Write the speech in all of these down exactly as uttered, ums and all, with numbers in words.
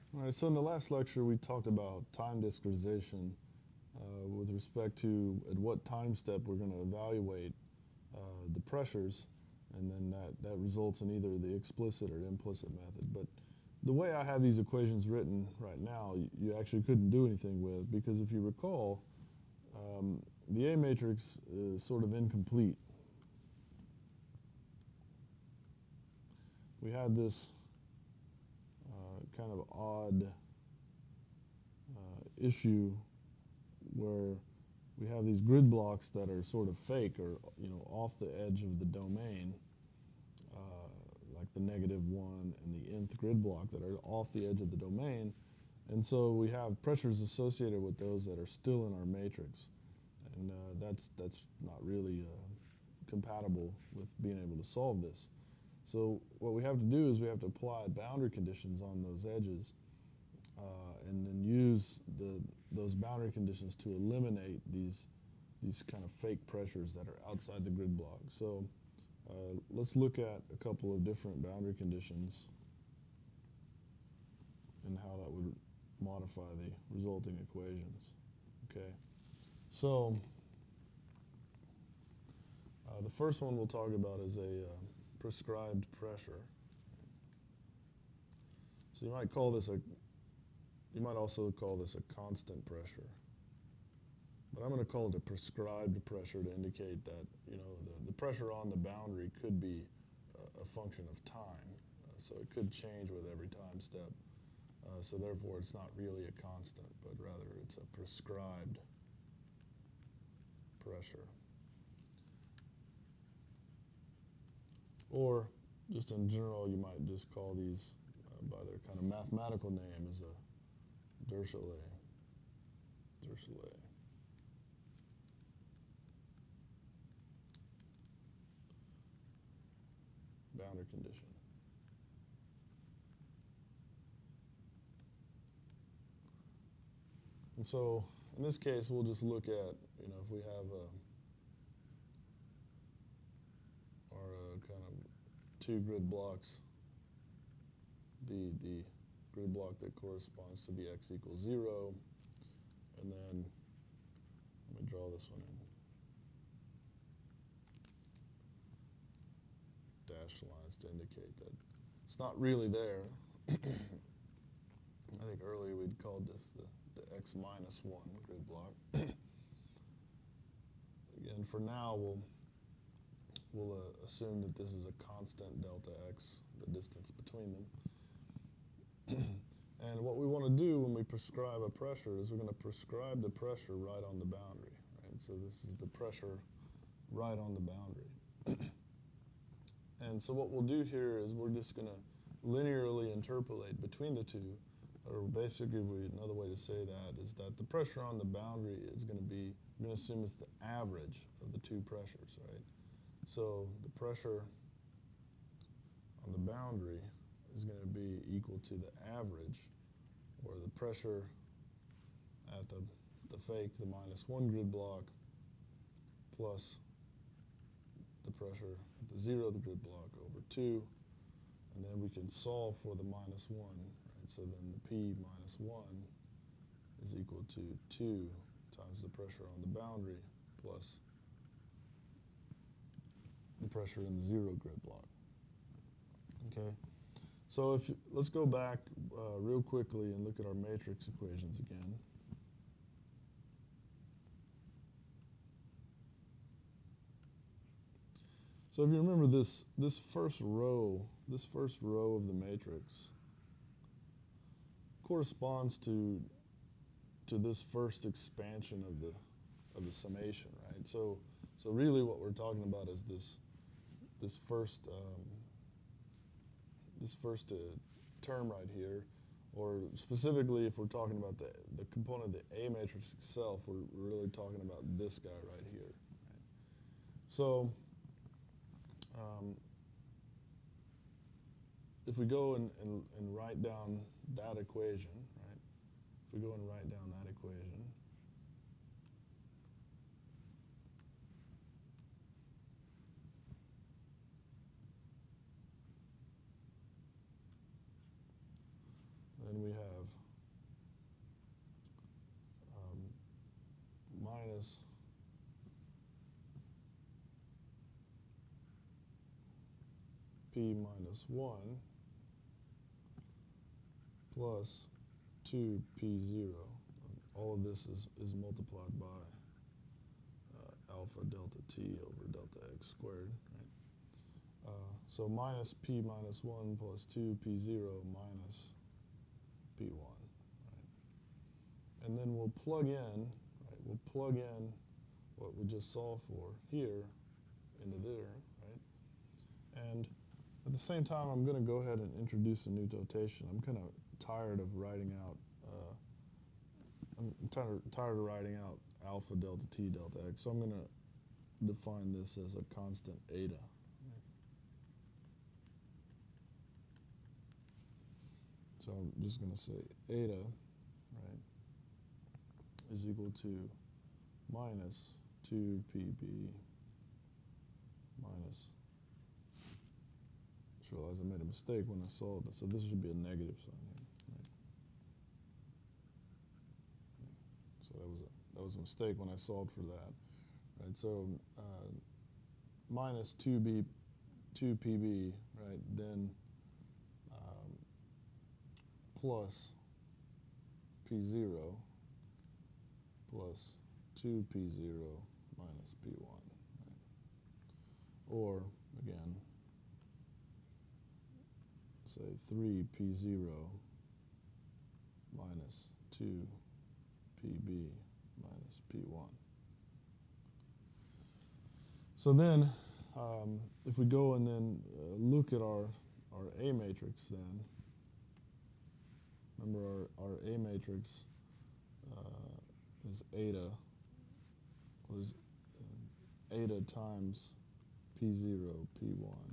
All right, so in the last lecture we talked about time discretization uh, with respect to at what time step we're going to evaluate uh, the pressures, and then that, that results in either the explicit or implicit method. But the way I have these equations written right now, you, you actually couldn't do anything with, because if you recall, um, the A matrix is sort of incomplete. We had this uh, kind of odd uh, issue where we have these grid blocks that are sort of fake or you know off the edge of the domain, uh, like the negative one and the nth grid block that are off the edge of the domain, and so we have pressures associated with those that are still in our matrix, and uh, that's that's not really uh, compatible with being able to solve this. So what we have to do is we have to apply boundary conditions on those edges, uh, and then use the those boundary conditions to eliminate these these kind of fake pressures that are outside the grid block. So uh, let's look at a couple of different boundary conditions and how that would modify the resulting equations. Okay, so uh, the first one we'll talk about is a uh, prescribed pressure. So you might call this a, you might also call this a constant pressure. But I'm going to call it a prescribed pressure to indicate that, you know, the, the pressure on the boundary could be a, a function of time. Uh, so it could change with every time step. Uh, so therefore, it's not really a constant, but rather it's a prescribed pressure. Or just in general, you might just call these uh, by their kind of mathematical name as a Dirichlet. Dirichlet. Boundary condition. And so in this case, we'll just look at, you know, if we have a, our uh, kind of two grid blocks, the, the grid block that corresponds to the x equals zero, and then let me draw this one in. Dashed lines to indicate that it's not really there. I think earlier we'd called this the, the x minus one grid block. Again, for now, we'll, we'll uh, assume that this is a constant delta x, the distance between them. And what we want to do when we prescribe a pressure is we're going to prescribe the pressure right on the boundary. Right? So this is the pressure right on the boundary. And so what we'll do here is we're just going to linearly interpolate between the two, or basically we, another way to say that is that the pressure on the boundary is going to be, we're going to assume it's the average of the two pressures, right? So the pressure on the boundary is going to be equal to the average, or the pressure at the, the fake, the minus one grid block, plus the pressure at the zero the grid block over two, and then we can solve for the minus one, right? So then the P minus one is equal to two times the pressure on the boundary plus the pressure in the zero grid block. Okay, so if you, let's go back uh, real quickly and look at our matrix equations again. So if you remember this, this first row, this first row of the matrix corresponds to to this first expansion of the of the summation, right? So so really what we're talking about is this this first um, this first uh, term right here, or specifically if we're talking about the the component of the A matrix itself, we're really talking about this guy right here. Right? So um, if we go and, and, and write down that equation, right? If we go and write down that equation, then we have p minus one plus two p zero. All of this is, is multiplied by uh, alpha delta t over delta x squared. Right? Uh, so minus p minus one plus two p zero minus p one. Right? And then we'll plug in, right? We'll plug in what we just solved for here into there. Right? And at the same time, I'm going to go ahead and introduce a new notation. I'm kind of tired of writing out, uh, I'm tired, tired of writing out alpha delta t delta x, so I'm going to define this as a constant eta. So I'm just going to say eta, right, is equal to minus two p b minus, I just realized I made a mistake when I solved this, so this should be a negative sign here. Right? So that was a, that was a mistake when I solved for that. Right? So uh, minus two b, two p b, right, then um, plus p zero plus two p zero minus p one. Right? Or, again, say three p zero minus two p b minus p one. So then, um, if we go and then uh, look at our, our A matrix then, remember our, our A matrix uh, is eta, well, is uh, eta times p zero, p one,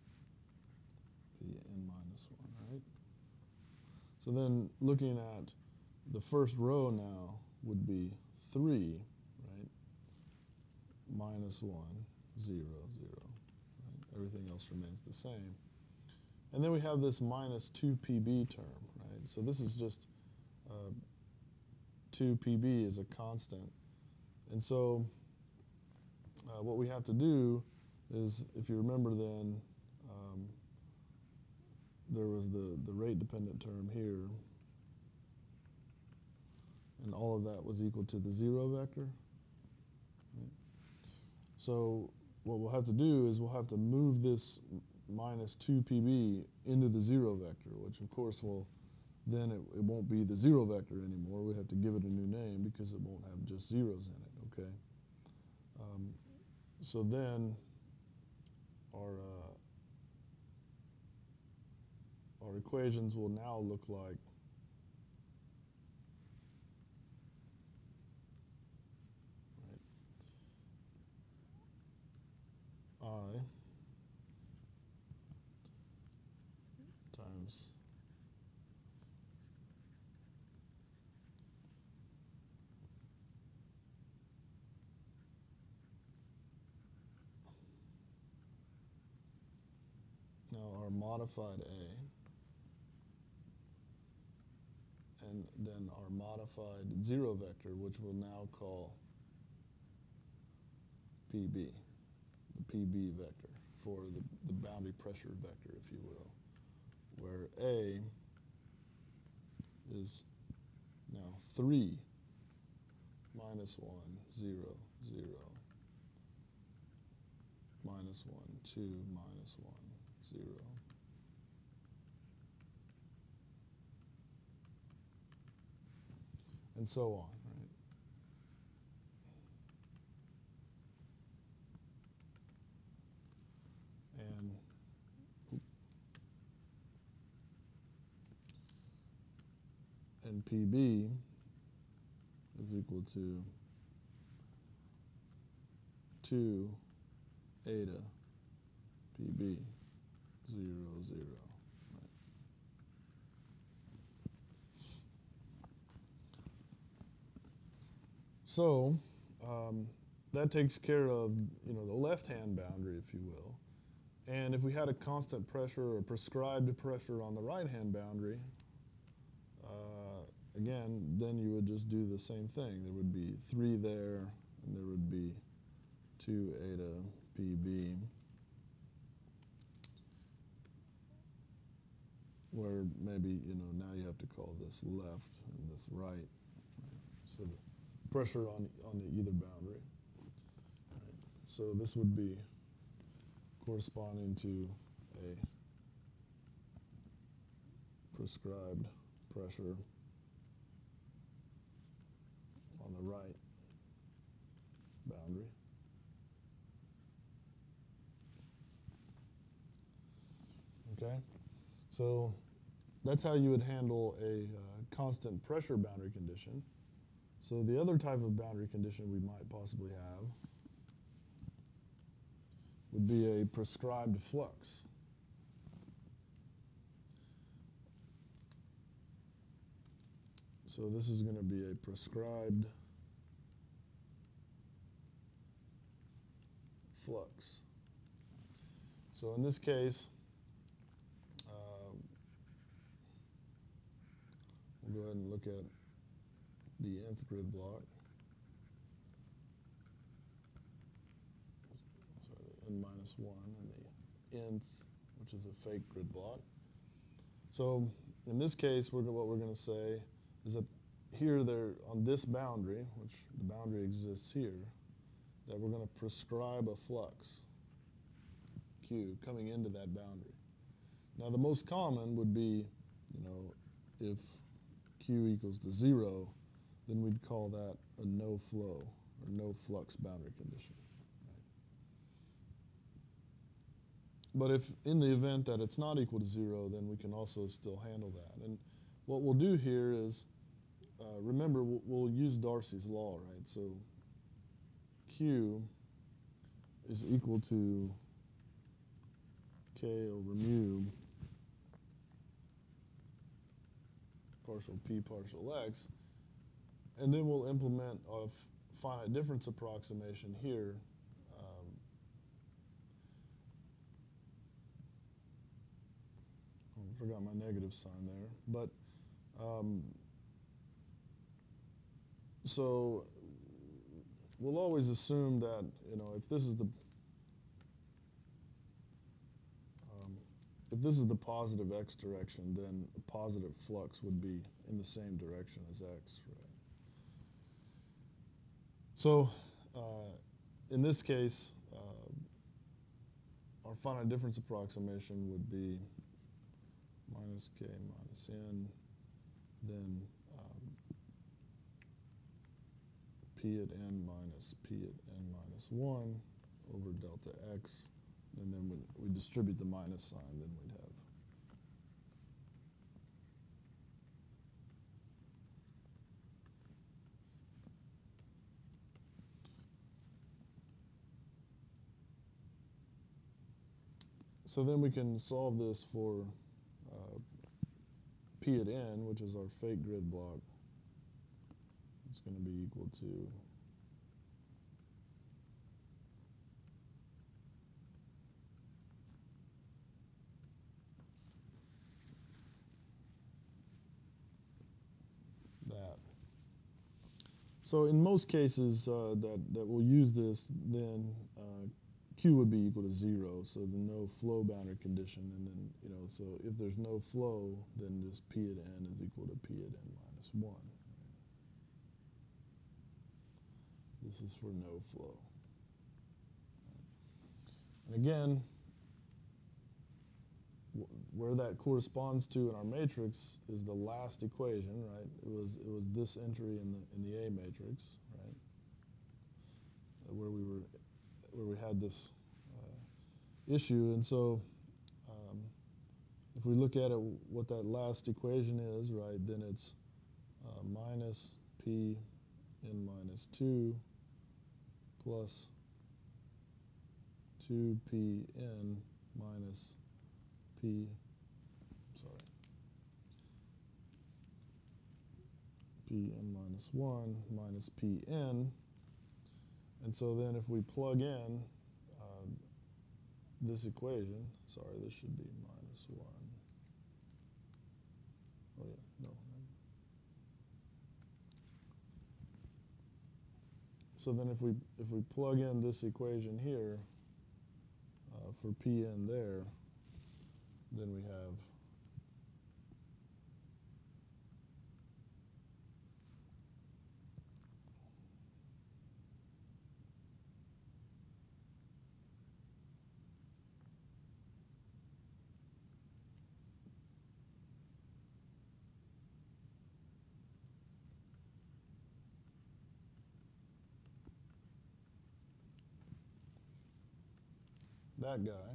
pn minus one, right? So then looking at the first row now would be three, right? Minus one, zero, zero. Right? Everything else remains the same. And then we have this minus two p b term, right? So this is just uh, two p b is a constant. And so uh, what we have to do is, if you remember then, um, there was the, the rate-dependent term here, and all of that was equal to the zero vector. Right? So what we'll have to do is we'll have to move this minus two p b into the zero vector, which of course will then it, it won't be the zero vector anymore. We have to give it a new name because it won't have just zeros in it, okay? Um, so then our, uh, our equations will now look like right, I times now our modified A, and then our modified zero vector, which we'll now call P B, the P B vector, for the, the boundary pressure vector, if you will, where A is now three minus one, zero, zero, minus one, two, minus one, zero. And so on, right? And and P B is equal to two eta P B, zero, zero. Right? So um, that takes care of, you know, the left-hand boundary, if you will. And if we had a constant pressure or prescribed pressure on the right-hand boundary, uh, again, then you would just do the same thing. There would be three there, and there would be two eta P B. where maybe, you know, now you have to call this left and this right. So the pressure on, on the either boundary. Right? So this would be corresponding to a prescribed pressure on the right boundary. Okay, so that's how you would handle a uh, constant pressure boundary condition. So the other type of boundary condition we might possibly have would be a prescribed flux. So this is going to be a prescribed flux. So in this case, uh, we'll go ahead and look at the nth grid block. Sorry, the n minus one and the nth, which is a fake grid block. So in this case, we're, what we're going to say is that here there on this boundary, which the boundary exists here, that we're going to prescribe a flux, Q, coming into that boundary. Now the most common would be, you know, if Q equals to zero, then we'd call that a no flow or no flux boundary condition. Right? But if in the event that it's not equal to zero, then we can also still handle that. And what we'll do here is, uh, remember, we'll, we'll use Darcy's law, right? So Q is equal to K over mu partial P partial X. And then we'll implement a finite difference approximation here. Um, I forgot my negative sign there. But um, so we'll always assume that, you know, if this is the um, if this is the positive x direction, then a positive flux would be in the same direction as x, right? So uh, in this case, uh, our finite difference approximation would be minus k minus n, then um, p at n minus p at n minus one over delta x, and then when we distribute the minus sign, then we'd have so then we can solve this for uh, p at n, which is our fake grid block. It's going to be equal to that. So in most cases uh, that, that we'll use this, then uh, Q would be equal to zero, so the no flow boundary condition, and then, you know, so if there's no flow, then just P at n is equal to P at n minus one. Right? This is for no flow. And again, where that corresponds to in our matrix is the last equation, right? It was it was this entry in the in the A matrix, right? Where we were where we had this uh, issue, and so um, if we look at it, what that last equation is, right? Then it's uh, minus p n minus two plus two p n minus p, sorry, p n minus one minus p n. And so then if we plug in uh, this equation, sorry, this should be minus one. Oh yeah, no. So then if we if we plug in this equation here uh, for p n there, then we have that guy.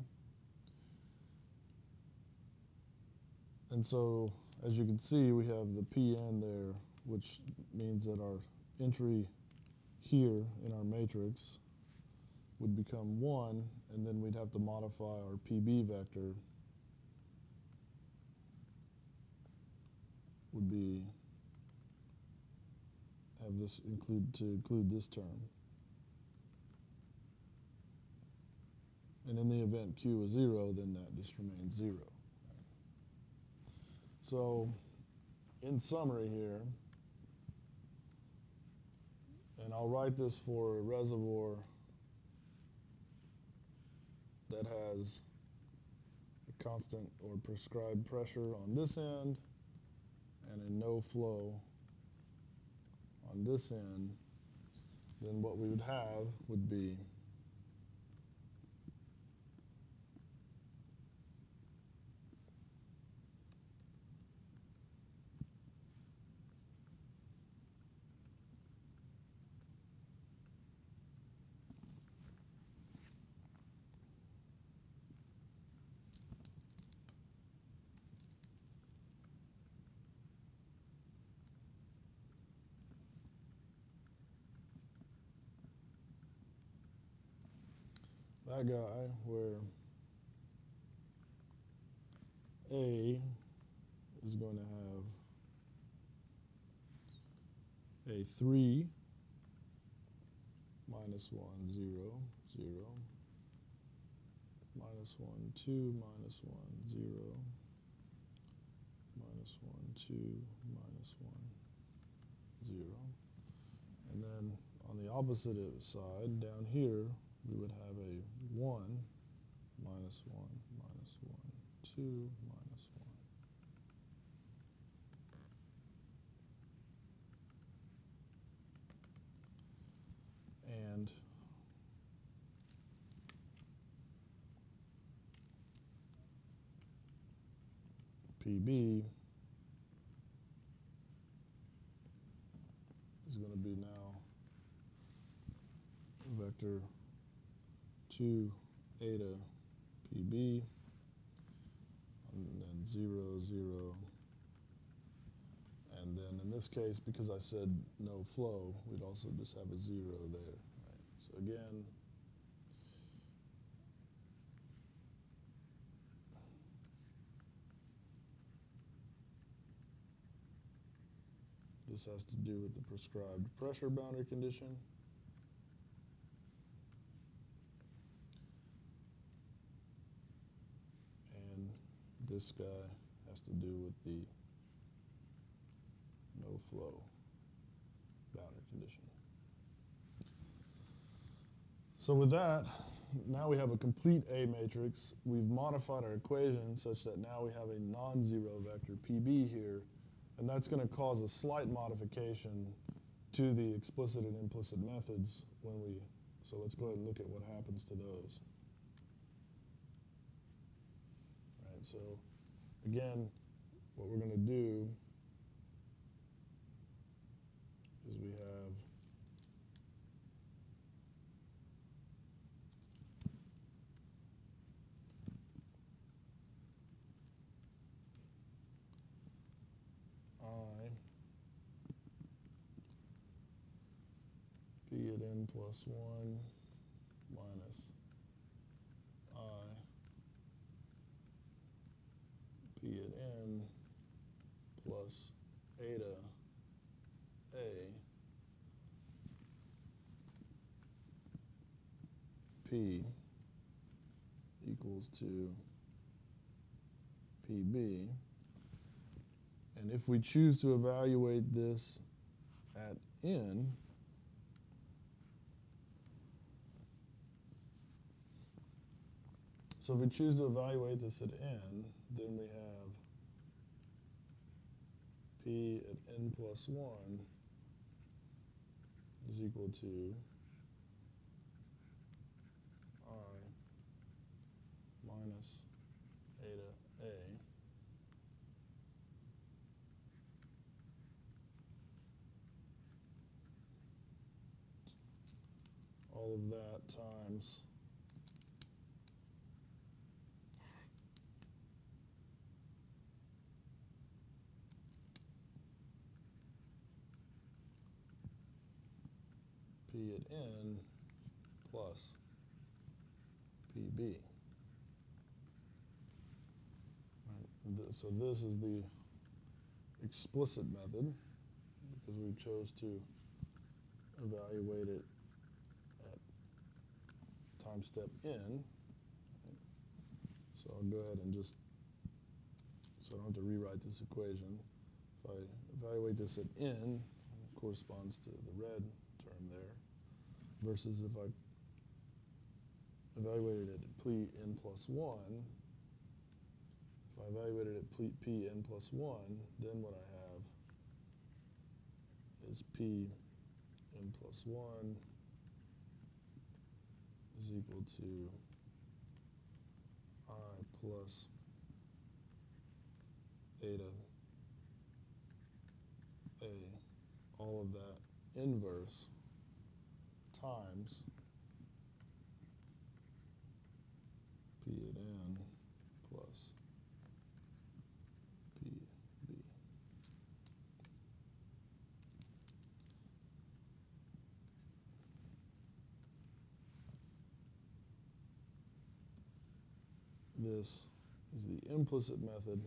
And so, as you can see, we have the P n there, which means that our entry here in our matrix would become one, and then we'd have to modify our P B vector would be have this include to include this term. And in the event Q is zero, then that just remains zero. So, in summary here, and I'll write this for a reservoir that has a constant or prescribed pressure on this end and a no flow on this end, then what we would have would be that guy where A is going to have a three minus one, zero, zero, minus one, two, minus one, zero, minus one, two, minus one, zero. And then on the opposite side, down here, we would have a one, minus one, minus one, two, minus one. And P B is going to be now vector two eta P B, and then zero, zero, and then in this case, because I said no flow, we'd also just have a zero there. Right? So again, this has to do with the prescribed pressure boundary condition. And this guy has to do with the no flow boundary condition. So with that, now we have a complete A matrix. We've modified our equation such that now we have a non-zero vector P B here, and that's going to cause a slight modification to the explicit and implicit methods when we, so let's go ahead and look at what happens to those. All right, so again, what we're going to do is we have I P at n plus one minus I P at n plus eta A P equals to P B. And if we choose to evaluate this at n, so if we choose to evaluate this at n, then we have P at n plus one is equal to I minus eta A all of that times P at n plus P B. Right. Th so this is the explicit method because we chose to evaluate it at time step n. Right. So I'll go ahead and just, so I don't have to rewrite this equation. If I evaluate this at n, it corresponds to the red term there, versus if I evaluated it at p n plus one, if I evaluated it at p n plus one, then what I have is p n plus one is equal to I plus eta a, all of that inverse times P at n plus P B. This is the implicit method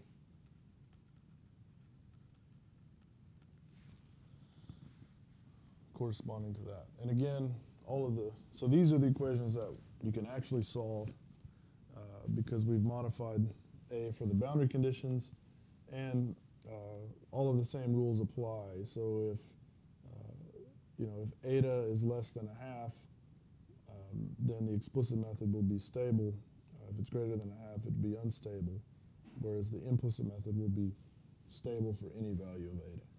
corresponding to that. And again, all of the, so these are the equations that you can actually solve uh, because we've modified A for the boundary conditions, and uh, all of the same rules apply. So if, uh, you know, if eta is less than a half, um, then the explicit method will be stable. Uh, if it's greater than a half, it'd be unstable, whereas the implicit method will be stable for any value of eta.